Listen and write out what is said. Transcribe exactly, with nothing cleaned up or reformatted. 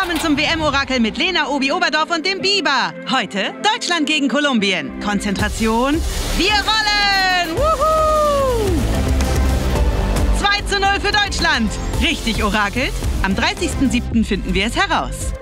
Willkommen zum W M-Orakel mit Lena, Obi, Oberdorf und dem Biber. Heute Deutschland gegen Kolumbien. Konzentration, wir rollen! Wuhu! zwei zu null für Deutschland. Richtig orakelt? Am dreißigsten siebten finden wir es heraus.